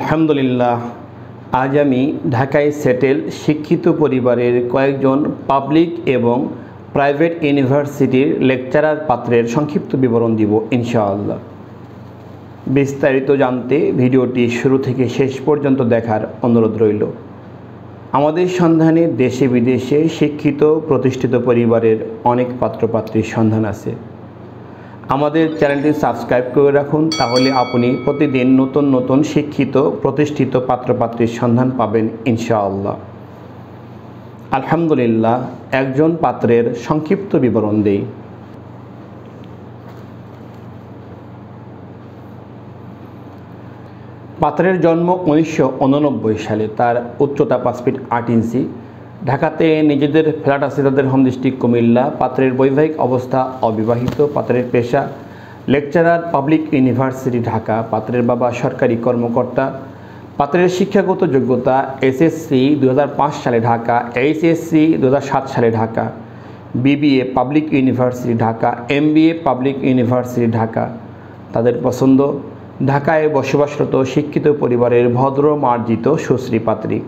আলহামদুলিল্লাহ, আজ আমি ঢাকায় সেটেল শিক্ষিত পরিবারের কয়েকজন পাবলিক এবং প্রাইভেট ইউনিভার্সিটির লেকচারার পাত্রের সংক্ষিপ্ত বিবরণ দিব ইনশাআল্লাহ। বিস্তারিত জানতে ভিডিওটি শুরু থেকে শেষ পর্যন্ত দেখার অনুরোধ রইল। আমাদের সন্ধানে দেশে বিদেশে শিক্ষিত প্রতিষ্ঠিত পরিবারের অনেক পাত্রপাত্রীর সন্ধান আছে। আমাদের চ্যানেলটি সাবস্ক্রাইব করে রাখুন, তাহলে আপনি প্রতিদিন নতুন নতুন শিক্ষিত প্রতিষ্ঠিত পাত্রপাত্রীর সন্ধান পাবেন ইনশাআল্লাহ। আলহামদুলিল্লাহ, একজন পাত্রের সংক্ষিপ্ত বিবরণ দেই। পাত্রের জন্ম 1989 সালে। তার উচ্চতা 5 ফিট 8 ইঞ্চি। ঢাকাতে নিজেদের ফ্ল্যাট আছে, তাদের হোম ডিস্ট্রিক্ট কুমিল্লা। পাত্রের বৈবাহিক অবস্থা অবিবাহিত। পাত্রের পেশা লেকচারার, পাবলিক ইউনিভার্সিটি ঢাকা। পাত্রের বাবা সরকারি কর্মকর্তা। পাত্রের শিক্ষাগত যোগ্যতা এসএসসি 2005 সালে ঢাকা, এইচএসসি 2007 সালে Dhaka, BBA public university Dhaka, MBA public university Dhaka. তাদের পছন্দ ঢাকায় বসবাসরত শিক্ষিত পরিবারের ভদ্র মার্জিত সুশ্রী পাত্রী।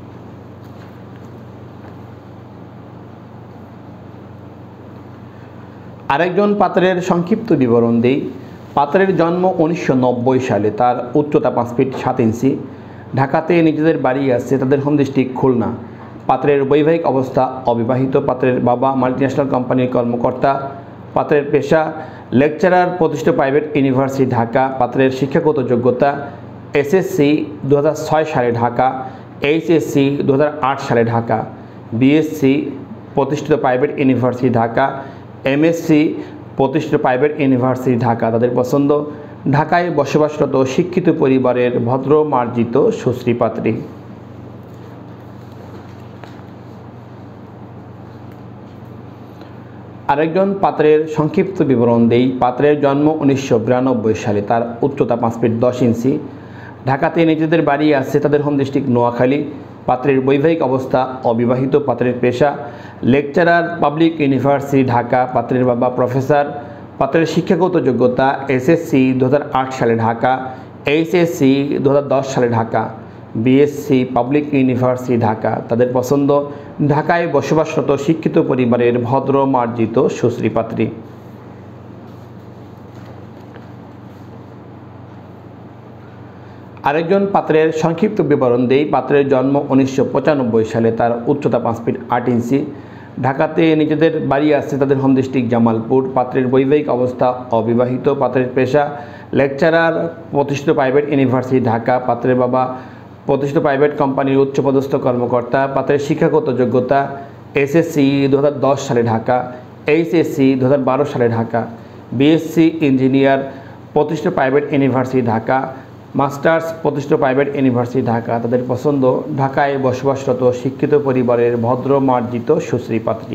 আরেকজন পাত্রের সংক্ষিপ্ত বিবরণ দেই। পাত্রের জন্ম 1990 সালে। তার উচ্চতা 5 ফিট 7 ইঞ্চি। ঢাকাতে নিজেদের বাড়ি আছে, তাদের হোম ডিস্ট্রিক্ট খুলনা। পাত্রের বৈবাহিক অবস্থা অবিবাহিত। পাত্রের বাবা মাল্টিন্যাশনাল কোম্পানির কর্মকর্তা। পাত্রের পেশা লেকচারার, প্রতিষ্ঠিত প্রাইভেট ইউনিভার্সিটি ঢাকা। পাত্রের শিক্ষাগত যোগ্যতা এসএসসি 2006 সালে ঢাকা, এইচএসসি 2008 সালে ঢাকা, বিএসসি প্রতিষ্ঠিত প্রাইভেট ইউনিভার্সিটি ঢাকা, এমএসসি প্রতিষ্ঠিত প্রাইভেট ইউনিভার্সিটি ঢাকা। তাদের পছন্দ ঢাকায় বসবাসরত শিক্ষিত পরিবারের ভদ্র মার্জিত সুশ্রী পাত্রী। আরেকজন পাত্রের সংক্ষিপ্ত বিবরণ দেই। পাত্রের জন্ম 1992 সালে। তার উচ্চতা 5 ফিট 10 ইঞ্চি। ঢাকাতে নিজেদের বাড়ি আছে, তাদের হোম ডিস্ট্রিক্ট নোয়াখালী। পাত্রের বৈবাহিক অবস্থা অবিবাহিত। পাত্রের পেশা লেকচারার, পাবলিক ইউনিভার্সিটি ঢাকা। পাত্রের বাবা প্রফেসর। পাত্রের শিক্ষাগত যোগ্যতা এসএসসি 2008 সালে ঢাকা, এইচএসসি 2010 সালে Dhaka, BSc public university Dhaka. তাদের পছন্দ ঢাকায় বসবাসরত শিক্ষিত পরিবারের ভদ্র মার্জিত সুশ্রী পাত্রী। আরেকজন পাত্রের সংক্ষিপ্ত বিবরণ দেই। পাত্রের জন্ম 1995 সালে। তার উচ্চতা 5 ফিট 8 ইঞ্চি। ঢাকাতে নিজেদের বাড়ি আছে, তাদের হোম ডিস্ট্রিক্ট জামালপুর। পাত্রের বৈবাহিক অবস্থা অবিবাহিত। পাত্রের পেশা লেকচারার, প্রতিষ্ঠিত প্রাইভেট ইউনিভার্সিটি ঢাকা। পাত্রের বাবা প্রতিষ্ঠিত প্রাইভেট কোম্পানির উচ্চপদস্থ কর্মকর্তা। পাত্রের শিক্ষাগত যোগ্যতা এসএসসি 2010 সালে ঢাকা, এইচএসসি 2012 সালে ঢাকা, বিএসসি ইঞ্জিনিয়ার প্রতিষ্ঠিত প্রাইভেট ইউনিভার্সিটি ঢাকা, মাস্টার্স প্রতিষ্ঠিত প্রাইভেট ইউনিভার্সিটি ঢাকা। তাদের পছন্দ ঢাকায় বসবাসরত শিক্ষিত পরিবারের ভদ্র মার্জিত সুশ্রী পাত্রী।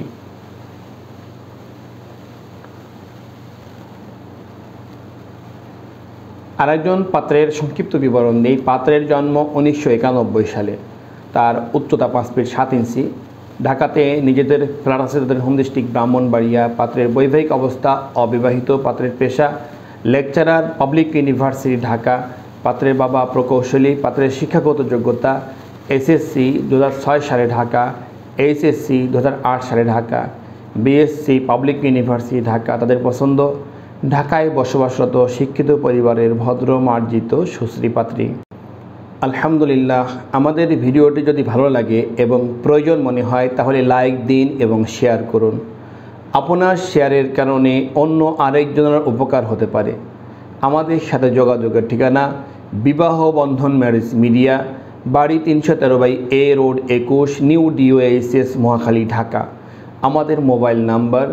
আরেকজন পাত্রের সংক্ষিপ্ত বিবরণ নেই। পাত্রের জন্ম 1991 সালে। তার উচ্চতা 5 ফিট 7 ইঞ্চি। ঢাকাতে নিজেদের ফ্ল্যাট আছে, তাদের হোম ডিস্ট্রিক্ট ব্রাহ্মণবাড়িয়া। পাত্রের বৈবাহিক অবস্থা অবিবাহিত। পাত্রের পেশা লেকচারার, পাবলিক ইউনিভার্সিটি ঢাকা। পাত্রের বাবা প্রকৌশলী। পাত্রের শিক্ষাগত যোগ্যতা এসএসসি 2006 সালে ঢাকা, এইচএসসি 2008 সালে Dhaka, BSc public university Dhaka. তাদের পছন্দ ঢাকায় বসবাসরত শিক্ষিত পরিবারের ভদ্র মার্জিত সুশ্রী পাত্রী। আলহামদুলিল্লাহ, আমাদের ভিডিওটি যদি ভালো লাগে এবং প্রয়োজন মনে হয় তাহলে লাইক দিন এবং শেয়ার করুন। আপনার শেয়ারের কারণে অন্য আরেকজনের উপকার হতে পারে। আমাদের সাথে যোগাযোগের ঠিকানা বিবাহ বন্ধন ম্যারেজ মিডিয়া, বাড়ি 313/A road 21, new DOHS Mohakhali Dhaka. আমাদের মোবাইল নাম্বার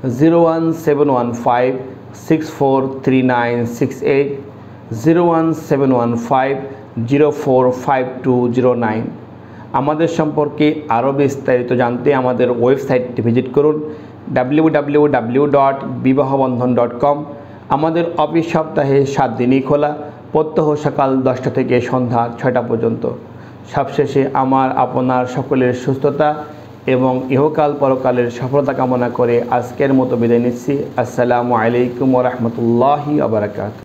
01715643968, 01715045209। আমাদের সম্পর্কে আরও বিস্তারিত জানতে আমাদের ওয়েবসাইটটি ভিজিট করুন www.bibahobandhon.com। আমাদের অফিস সপ্তাহে 7 দিনই খোলা, প্রত্যহ সকাল 10টা থেকে সন্ধ্যা 6টা পর্যন্ত। সবশেষে আমার আপনার সকলের সুস্থতা এবং ইহকাল পরকালের সফলতা কামনা করে আজকের মতো বিদায় নিচ্ছি। আসসালামু আলাইকুম ওয়া রাহমাতুল্লাহি ওয়া বারাকাতুহু।